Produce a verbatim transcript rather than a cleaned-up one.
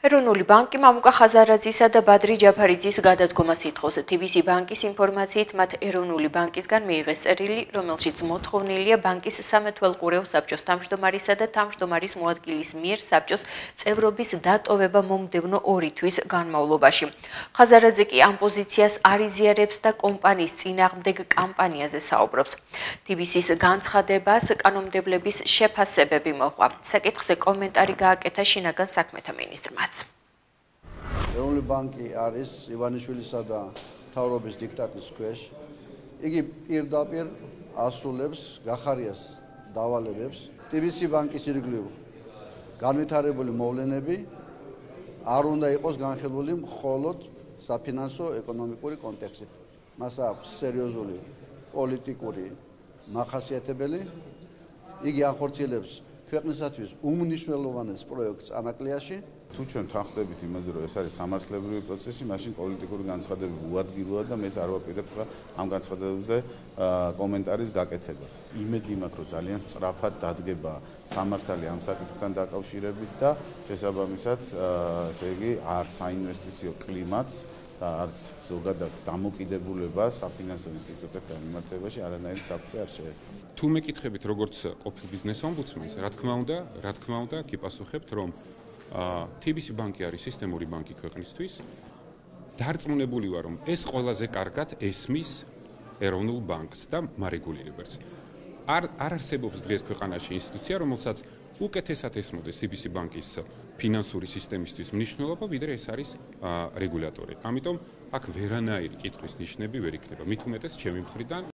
ეროვნული ბანკი მამუკა ხაზარაძისა და ბადრი ჯაფარიძის გადადგომას ითხოვს. T B C ბანკის ინფორმაციით მათ ეროვნული ბანკისგან მიიღეს წერილი, რომელშიც მოთხოვნილია ბანკის სამეთვალყურეო საბჭოს თავმჯდომარისა და თავმჯდომარის მოადგილის მიერ საბჭოს წევრობის დატოვება მომდევნო ორი თვის განმავლობაში. ხაზარაძე კი ამ პოზიციას არ იზიარებს და კომპანიის წინააღმდეგ კამპანიაზე საუბრობს. T B C-ს განცხადებას კანონმდებლების შეფასებები მოჰყვა. საკითხზე კომენტარი გააკეთა შინაგან საქმეთა მინისტრმა. ეროვნული ბანკი არის ივანიშვილისა და მთავრობის დიქტატის ქვეშ. იგი პირდაპირ ასრულებს გახარიას დავალებებს. T B C ბანკის ირგვლივ განვითარებული მოვლენები არ უნდა იყოს განხილული მხოლოდ საფინანსო ეკონომიკური კონტექსტით. მას აქვს სერიოზული პოლიტიკური მახასიათებელი. იგი ახორციელებს ქვეყნისათვის უმნიშვნელოვანეს პროექტს ანაკლიაში. თუ ჩვენ თანხდებით იმაზე, რომ ეს არის სამართლებრივი პროცესი, მაშინ პოლიტიკური განცხადებები უადგილოა და მე არ ვაპირებ ამ განცხადებებზე კომენტარის გაკეთებას. იმედი მაქვს, რომ ძალიან სწრაფად დადგება სამართალი ამ საკითხთან დაკავშირებით და შესაბამისად, ესე იგი, არც საინვესტიციო კლიმატს და არც ზოგადად დამოკიდებულებას საფინანსო ინსტიტუტებთან მიმართებაში არანაირი საფრთხე არ შეექმნა. თუ მეკითხებით როგორც ყოფილ ბიზნეს ომბუდსმენს, რა თქმა უნდა, რა თქმა უნდა, გიპასუხებთ, რომ T B C ბანკი არის სისტემური ბანკი ქვეყნისთვის. დარწმუნებული ვარ, რომ ეს ყველაზე კარგად ესმის ეროვნულ ბანკს და მარეგულირებელს. არ არ არსებობს დღეს ქვეყანაში ინსტიტუცია, რომელსაც უკეთესად ესმოდეს T B C ბანკის ფინანსური სისტემისთვის მნიშვნელობა, ვიდრე ეს არის რეგულატორი. ამიტომ აქ ვერანაირი კითხვის ნიშნები ვერ იქნება. მით უმეტეს ჩემი მხრიდან